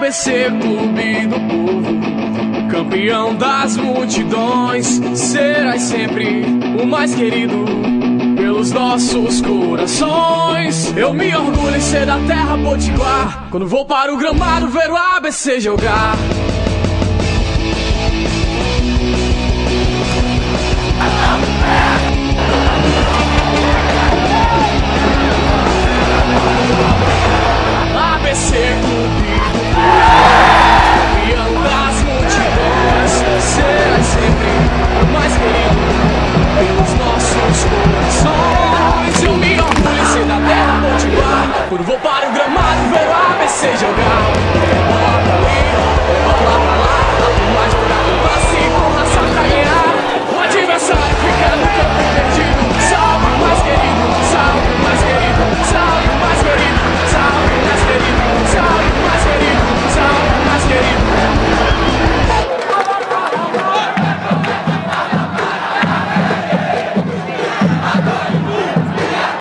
ABC, clube do povo, campeão das multidões. Serás sempre o mais querido pelos nossos corações. Eu me orgulho em ser da terra potiguar, quando vou para o gramado ver o ABC jogar. ABC Clube do Povo, campeão das multidões. Serás sempre o mais querido pelos nossos corações. Eu me orgulho em ser da terra potiguar, quando vou para o gramado ver o ABC jogar.